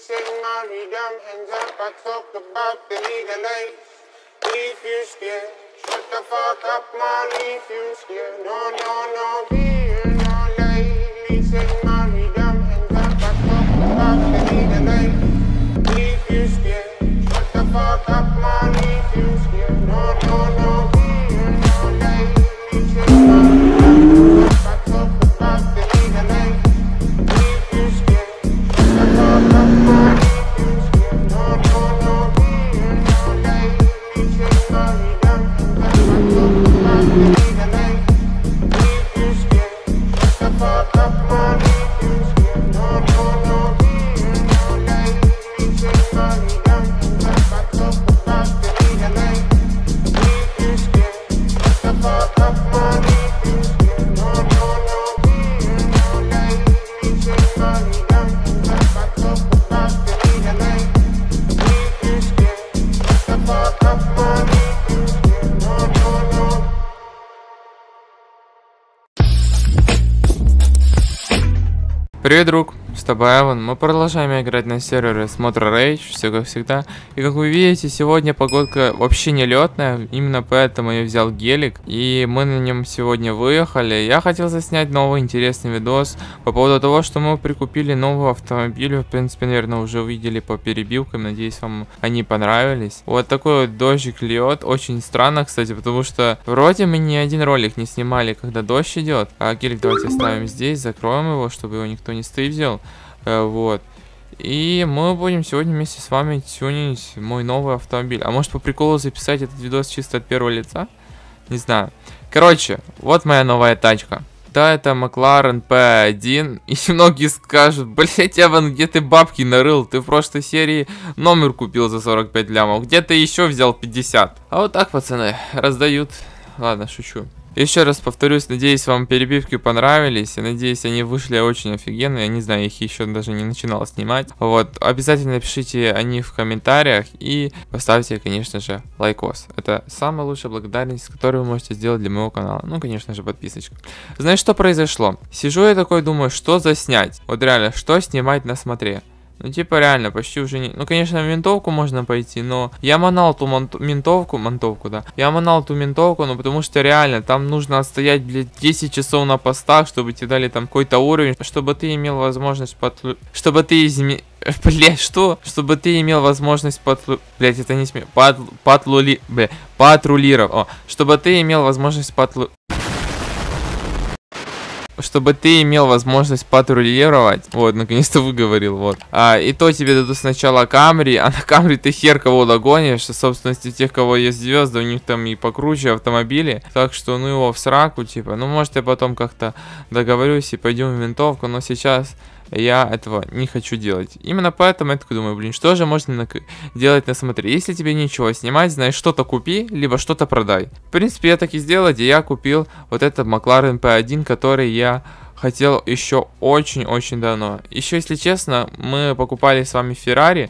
sing my rhythm, hands up, I talk about the legal age. If you scared, shut the fuck up, man, if you scared. No, no, no, beer, no lady. Sing my rhythm, hands up, I talk about the legal age. If you scared, shut the fuck up, man, if you scared. No, no, no, beer, no lady. Sing my rhythm, hands up, I talk about the legal age. If you scared, shut the fuck up, man, if you scared. No, no, no, beer, no lady. Sing my rhythm, hands up, I talk about the legal age. If you scared, shut the fuck up, man, if you scared. No, no, no, beer, no lady. Sing my rhythm, hands up, I talk about the legal age. If you scared, shut the fuck up, man, if you scared. No, no, no, beer, no lady. Sing my rhythm, hands up, I talk about the legal age. If you scared, shut the fuck up, man, if you scared. No, no, no. Привет, друг, с тобой Эван. Мы продолжаем играть на сервере Смотра Rage, все как всегда. И как вы видите, сегодня погодка вообще не летная, именно поэтому я взял гелик. И мы на нем сегодня выехали. Я хотел заснять новый интересный видос по поводу того, что мы прикупили новый автомобиль. В принципе, наверное, уже увидели по перебивкам, надеюсь, вам они понравились. Вот такой вот дождик льет, очень странно, кстати, потому что вроде мы ни один ролик не снимали, когда дождь идет. А гелик давайте оставим здесь, закроем его, чтобы его никто не стыбзил. Вот. И мы будем сегодня вместе с вами тюнить мой новый автомобиль. А может по приколу записать этот видос чисто от первого лица? Не знаю. Короче, вот моя новая тачка. Да, это Макларен P1. И многие скажут: блять, Эван, где ты бабки нарыл? Ты в прошлой серии номер купил за 45 лямов. Где ты еще взял 50? А вот так, пацаны, раздают. Ладно, шучу. Еще раз повторюсь, надеюсь, вам перебивки понравились. И надеюсь, они вышли очень офигенные. Я не знаю, я их еще даже не начинал снимать. Вот, обязательно напишите о них в комментариях. И поставьте, конечно же, лайкос. Это самая лучшая благодарность, которую вы можете сделать для моего канала. Ну, конечно же, подписочка. Знаешь, что произошло? Сижу я такой, думаю, что заснять? Вот реально, что снимать на смотре? Ну, типа, реально, почти уже не... Ну, конечно, в ментовку можно пойти, но я манал ту ментовку, да. Я манал ту ментовку, но потому что реально, там нужно отстоять, блядь, 10 часов на постах, чтобы тебе дали там какой-то уровень, чтобы ты имел возможность Чтобы ты Блядь, что? Чтобы ты имел возможность Блядь, это не смею. Патрулировать. О, чтобы ты имел возможность Чтобы ты имел возможность патрулировать. Вот, наконец-то выговорил, вот. И то тебе дадут сначала Камри, а на Камри ты хер кого догонишь. Собственности тех, кого есть звезды, у них там и покруче автомобили. Так что, ну его в сраку, типа. Ну, может, я потом как-то договорюсь и пойдем в ментовку, но сейчас я этого не хочу делать. Именно поэтому я такой думаю, блин, что же можно делать на смотре? Если тебе нечего снимать, знаешь, что-то купи, либо что-то продай. В принципе, я так и сделал, и я купил вот этот Макларен P1, который я хотел еще очень-очень давно. Еще, если честно, мы покупали с вами Феррари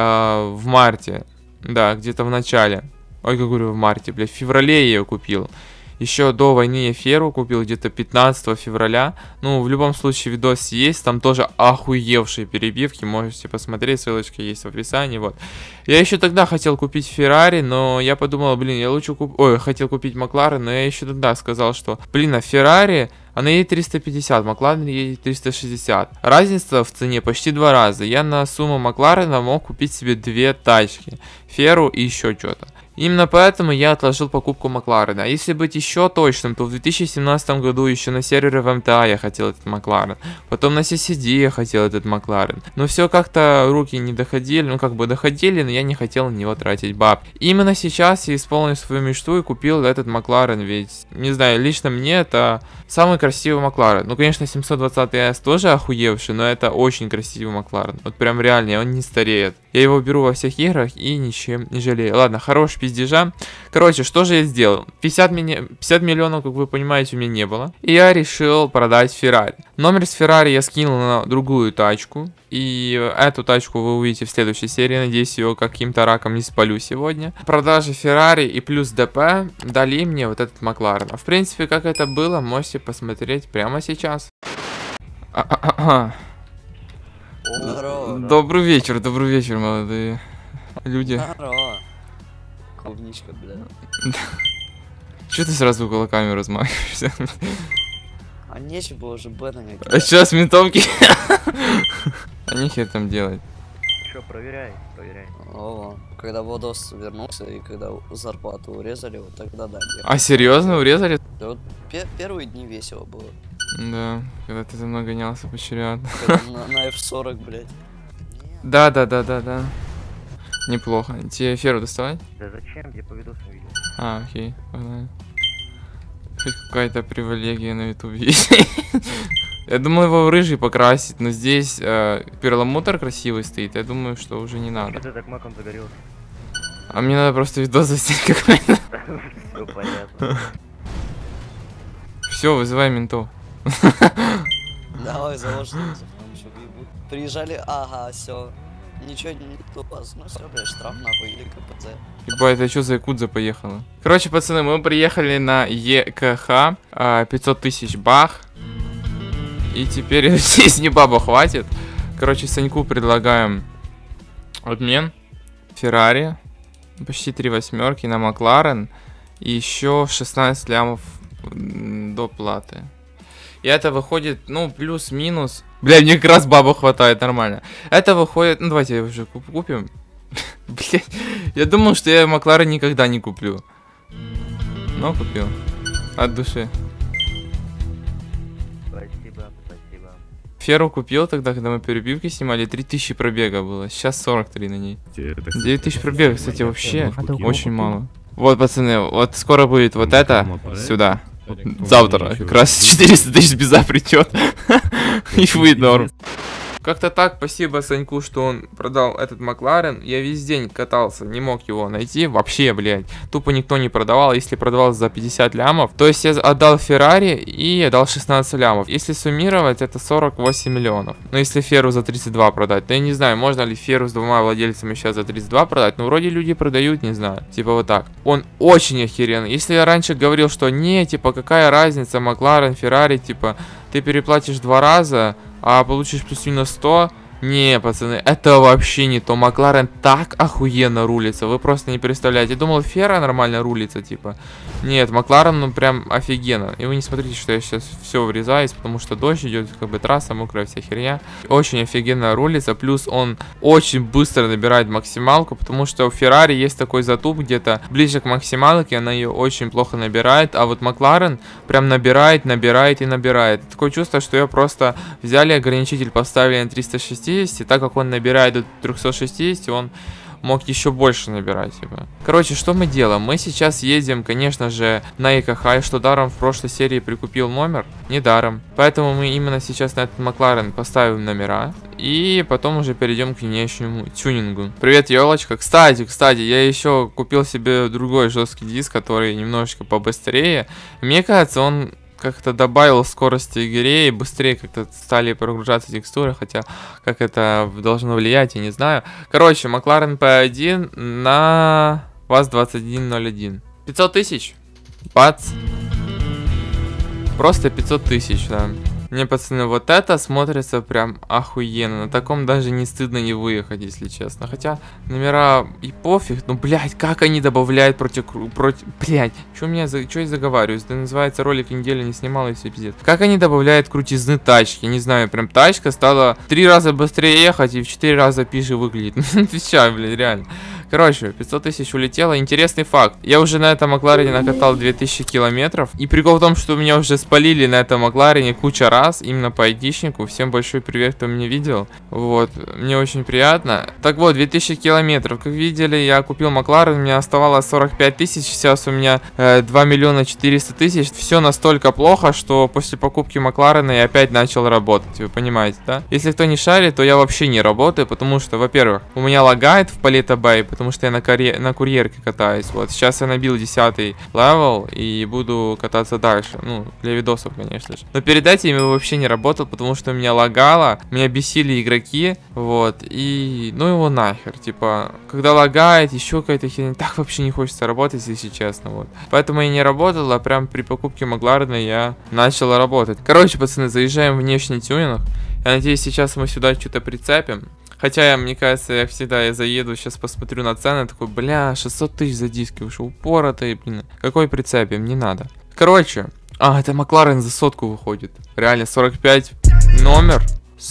в марте. Да, где-то в начале. Ой, как говорю, в марте, блядь, в феврале я ее купил. Еще до войны я Феру купил где-то 15 февраля. Ну, в любом случае, видос есть. Там тоже охуевшие перебивки. Можете посмотреть, ссылочка есть в описании. Вот. Я еще тогда хотел купить Феррари, но я подумал, блин, я лучше хотел купить Макларен, но я еще тогда сказал, что, блин, а Феррари, она едет 350, Макларен едет 360. Разница в цене почти 2 раза. Я на сумму Макларена мог купить себе 2 тачки. Феру и еще что-то. Именно поэтому я отложил покупку Макларена. Если быть еще точным, то в 2017 году еще на сервере в МТА я хотел этот Макларен. Потом на CCD я хотел этот Макларен. Но все как-то руки не доходили. Ну, как бы доходили, но я не хотел на него тратить бабки. Именно сейчас я исполнил свою мечту и купил этот Макларен. Ведь, не знаю, лично мне это самый красивый Макларен. Ну, конечно, 720S тоже охуевший, но это очень красивый Макларен. Вот прям реально, он не стареет. Я его беру во всех играх и ничем не жалею. Ладно, хороший пиздежа. Короче, что же я сделал? 50 миллионов, как вы понимаете, у меня не было. И я решил продать Феррари. Номер с Феррари я скинул на другую тачку. И эту тачку вы увидите в следующей серии. Надеюсь, ее каким-то раком не спалю сегодня. Продажа Феррари и плюс ДП дали мне вот этот Макларен. В принципе, как это было, можете посмотреть прямо сейчас. Здорово. Добрый вечер, молодые люди. Здорово. Клубничка, бля. Че ты сразу кулаками размахиваешься? А нечего было уже бэтами. А сейчас ментовки. А нихер там делать. Чё, проверяй. О, когда Владос вернулся и когда зарплату урезали, вот тогда да. А серьезно, урезали? Да вот первые дни весело было. Да, когда ты за мной гонялся по чарят. На F40, блядь. Да. Неплохо. Тебе феру доставать? Да зачем? Я по видосам видел. А, окей, погнали. Хоть какая-то привилегия на ютубе есть. Я думал его в рыжий покрасить, но здесь перламутр красивый стоит. Я думаю, что уже не надо. Что ты так маком загорелся? А мне надо просто видос заснять какой-то. Все понятно. Все, вызывай ментов. Давай, заложницы, там еще въебут. Приезжали, ага, все. Ничего не у вас, ну все, блядь, штраф нахуй или КПЗ. Ебать, это что за якудза поехала? Короче, пацаны, мы приехали на ЕКХ, 500 тысяч бах. И теперь здесь не баба хватит. Короче, Саньку предлагаем обмен. Феррари, почти 3 восьмерки на Макларен. И еще 16 лямов до платы. И это выходит, ну, плюс-минус. Бля, мне как раз бабу хватает, нормально. Это выходит, ну, давайте уже купим. Блять, я думал, что я Макларен никогда не куплю. Но купил. От души. Спасибо. Феру купил тогда, когда мы перебивки снимали, 3000 пробега было. Сейчас 43 на ней. 9000 пробега, кстати, вообще очень мало. Вот, пацаны, вот скоро будет вот это сюда. Завтра как раз 400 тысяч беза придет. И будет норм. Как-то так, спасибо Саньку, что он продал этот Макларен. Я весь день катался, не мог его найти. Вообще, блядь. Тупо никто не продавал. Если продавал за 50 лямов, то есть я отдал Феррари и отдал 16 лямов. Если суммировать, это 48 миллионов. Но если Феру за 32 продать, то я не знаю, можно ли Феру с двумя владельцами сейчас за 32 продать. Но вроде люди продают, не знаю. Типа вот так. Он очень охеренный. Если я раньше говорил, что не, типа какая разница, Макларен, Феррари, типа ты переплатишь 2 раза, а получишь плюс-минус 100. Не, пацаны, это вообще не то. Макларен так охуенно рулится. Вы просто не представляете. Я думал, Ферра нормально рулится, типа. Нет, Макларен, ну прям офигенно. И вы не смотрите, что я сейчас все врезаюсь, потому что дождь идет, как бы трасса мокрая, вся херня. Очень офигенно рулится. Плюс он очень быстро набирает максималку, потому что у Феррари есть такой затуп где-то ближе к максималке, она ее очень плохо набирает. А вот Макларен прям набирает. Такое чувство, что ее просто взяли, ограничитель поставили на 360. Так как он набирает до 360, он мог еще больше набирать, типа. Короче, что мы делаем? Мы сейчас едем, конечно же, на ЕКХ, что даром в прошлой серии прикупил номер, не даром. Поэтому мы именно сейчас на этот Макларен поставим номера, и потом уже перейдем к внешнему тюнингу. Привет, елочка. Кстати, я еще купил себе другой жесткий диск, который немножечко побыстрее. Мне кажется, он как-то добавил скорости игре и быстрее как-то стали прогружаться текстуры, хотя как это должно влиять, я не знаю. Короче, Макларен P1 на ВАЗ-2101. 500 тысяч. Бац. Просто 500 тысяч, да. Не, пацаны, вот это смотрится прям охуенно. На таком даже не стыдно не выехать, если честно. Хотя номера и пофиг. Ну, блядь, как они добавляют против... Блядь, что я заговариваюсь? Это называется ролик недели не снимал и все пиздец. Как они добавляют крутизны тачки? Не знаю, прям тачка стала 3 раза быстрее ехать и в 4 раза пиже выглядит. Отвечаю, блядь, реально. Короче, 500 тысяч улетело. Интересный факт. Я уже на этом Макларене накатал 2000 километров. И прикол в том, что меня уже спалили на этом Макларене куча раз. Именно по айдишнику. Всем большой привет, кто меня видел. Вот, мне очень приятно. Так вот, 2000 километров. Как видели, я купил Макларен. У меня оставалось 45 тысяч. Сейчас у меня 2 миллиона 400 тысяч. Все настолько плохо, что после покупки Макларена я опять начал работать. Вы понимаете, да? Если кто не шарит, то я вообще не работаю. Потому что, во-первых, у меня лагает в Палета Бэй. Потому что я на курьерке катаюсь. Вот, сейчас я набил 10 левел и буду кататься дальше. Ну, для видосов, конечно же. Но перед этим я вообще не работал, потому что меня лагало, меня бесили игроки. Вот, и ну его нахер. Типа, когда лагает, еще какая-то херня, так вообще не хочется работать, если честно. Вот. Поэтому я не работал, а прям при покупке Макларена я начал работать. Короче, пацаны, заезжаем в внешний тюнинг. Я надеюсь, сейчас мы сюда что-то прицепим. Хотя, мне кажется, я заеду, сейчас посмотрю на цены, такой, бля, 600 тысяч за диски, уж упоротые, блин. Какой прицепим, не надо. Короче, это Макларен за сотку выходит. Реально, 45 номер,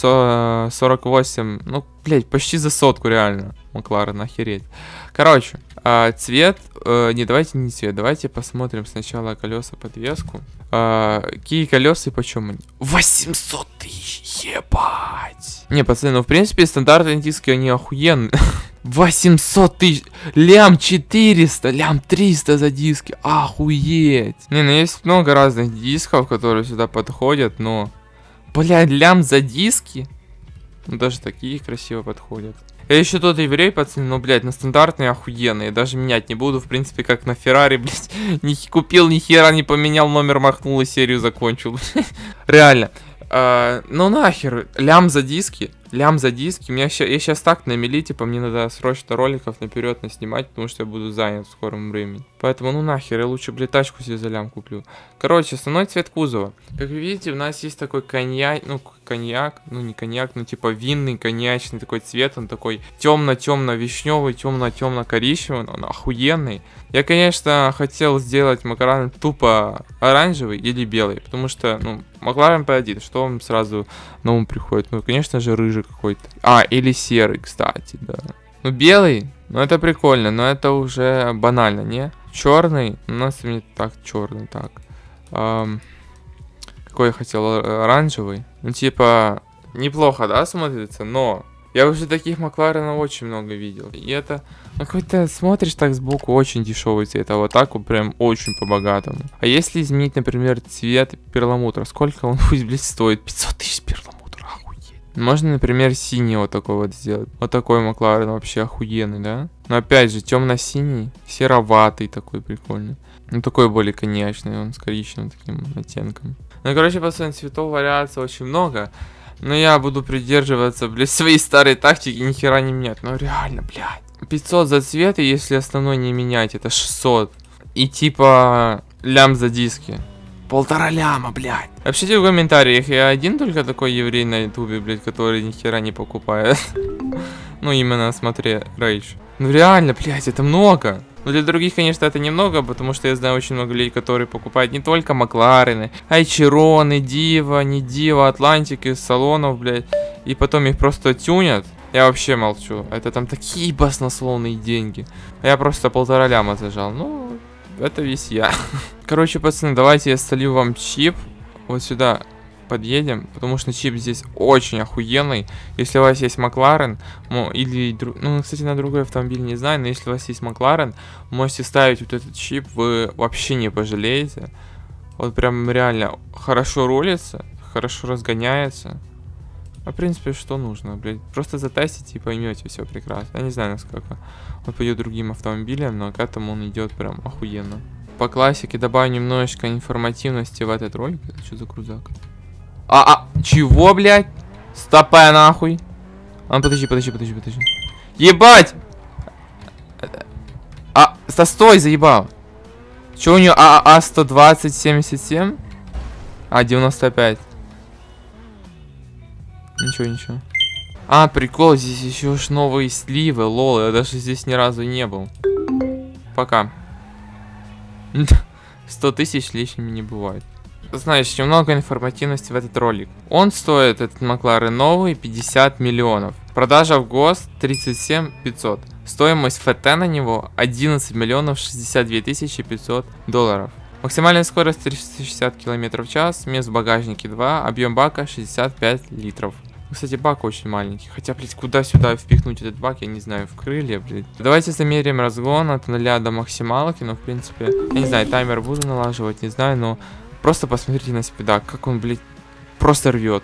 48, ну, блядь, почти за сотку, реально. Макларен, охереть. Короче, цвет, давайте не цвет, давайте посмотрим сначала колеса, подвеску. Какие колеса и почем они? 800 тысяч, ебать. Не, пацаны, ну в принципе стандартные диски, они охуенные. 800 тысяч, лям 400, лям 300 за диски, охуеть. Не, ну есть много разных дисков, которые сюда подходят, но, блядь, лям за диски, ну даже такие красиво подходят. Я еще тот еврей, пацаны, но, блядь, на стандартные охуенные. Даже менять не буду, в принципе, как на Феррари, блядь. Не купил, ни хера не поменял, номер махнул и серию закончил. Реально. Ну нахер, лям за диски. Я сейчас так на мели, типа, мне надо срочно роликов наперед наснимать, потому что я буду занят в скором времени. Поэтому, ну нахер, я лучше, блядь, тачку себе за лям куплю. Короче, основной цвет кузова. Как вы видите, у нас есть такой коньяк, ну не коньяк, но типа винный, коньячный такой цвет. Он такой темно-темно-вишневый, темно-темно-коричневый, он охуенный. Я, конечно, хотел сделать Макларен тупо оранжевый или белый, потому что, ну, Макларен P1, что вам сразу на ум приходит? Ну, конечно же, рыжий какой-то. Или серый, кстати, да. Ну, белый, ну, это прикольно, но это уже банально, не? Черный, у нас не так черный, так. Какой я хотел? Оранжевый. Ну, типа, неплохо, да, смотрится, но... Я уже таких Макларенов очень много видел. И это какой-то, смотришь так сбоку, очень дешевый цвет, а вот так вот прям очень по-богатому. А если изменить, например, цвет перламутра, сколько он пусть, блядь, стоит? 500 тысяч перламутра, охуеть. Можно, например, синий вот такой вот сделать. Вот такой Макларен вообще охуенный, да? Но опять же, темно-синий, сероватый такой прикольный. Ну, такой более коньячный, он с коричневым таким оттенком. Ну, короче, пацаны, цветов вариаций очень много. Но я буду придерживаться, блядь, своей старой тактики, ни хера не менять. Ну реально, блядь. 500 за цвет, и если основной не менять, это 600. И типа лям за диски. 1,5 ляма, блядь. Напишите в комментариях, я один только такой еврей на ютубе, блядь, который ни хера не покупает. Ну именно, смотри, Рейдж. Ну реально, блядь, это много. Но для других, конечно, это немного, потому что я знаю очень много людей, которые покупают не только Макларены, а и Чироны, Дива, не Дива, Атлантики, салонов, блядь. И потом их просто тюнят. Я вообще молчу. Это там такие баснословные деньги. А я просто 1,5 ляма зажал. Ну, это весь я. Короче, пацаны, давайте я солью вам чип. Вот сюда подъедем, потому что чип здесь очень охуенный. Если у вас есть Макларен, или, ну, кстати, на другой автомобиль не знаю, но если у вас есть Макларен, можете ставить вот этот чип, вы вообще не пожалеете. Вот прям реально хорошо рулится, хорошо разгоняется. А в принципе, что нужно, блядь? Просто затестите и поймете все прекрасно. Я не знаю, насколько он пойдет другим автомобилям, но к этому он идет прям охуенно. По классике добавлю немножечко информативности в этот ролик. Это что за крузак? Чего, блядь? Стопай нахуй. Подожди. Ебать! Стой, заебал. Че у нее? 120, 77? 95. Ничего. Прикол, здесь еще уж новые сливы, лол. Я даже здесь ни разу не был. Пока. 100 тысяч лишними не бывает. Знаешь, немного информативности в этот ролик. Он стоит, этот Макларен новый, 50 миллионов. Продажа в ГОСТ 37 500. Стоимость ФТ на него 11 миллионов 62 тысячи 500 долларов. Максимальная скорость 360 км в час. Мест в багажнике 2. Объем бака 65 литров. Кстати, бак очень маленький. Хотя, блядь, куда сюда впихнуть этот бак, я не знаю, в крылья, блядь. Давайте замерим разгон от 0 до максималки. Но, в принципе, я не знаю, таймер буду налаживать, не знаю, но... Просто посмотрите на спидак, как он, блядь, просто рвет.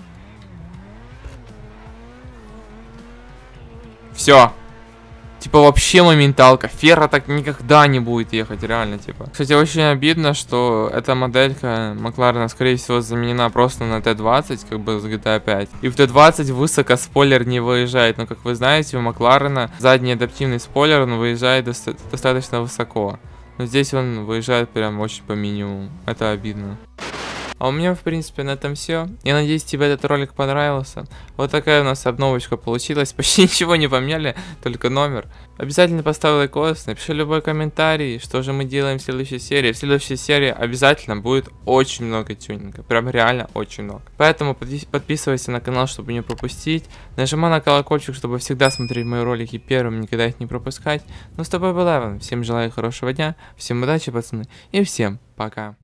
Все. Типа вообще моменталка. Ферра так никогда не будет ехать, реально, типа. Кстати, очень обидно, что эта моделька Макларена, скорее всего, заменена просто на Т20, как бы с GTA 5. И в Т20 высоко спойлер не выезжает. Но, как вы знаете, у Макларена задний адаптивный спойлер, он выезжает достаточно высоко. Но здесь он выезжает прям очень по минимуму. Это обидно. А у меня, в принципе, на этом все. Я надеюсь, тебе этот ролик понравился. Вот такая у нас обновочка получилась. Почти ничего не поменяли, только номер. Обязательно поставь лайкос, напиши любой комментарий, что же мы делаем в следующей серии. В следующей серии обязательно будет очень много тюнинга. Прям реально очень много. Поэтому подписывайся на канал, чтобы не пропустить. Нажимай на колокольчик, чтобы всегда смотреть мои ролики первым, никогда их не пропускать. Ну, с тобой был Эван. Всем желаю хорошего дня, всем удачи, пацаны, и всем пока.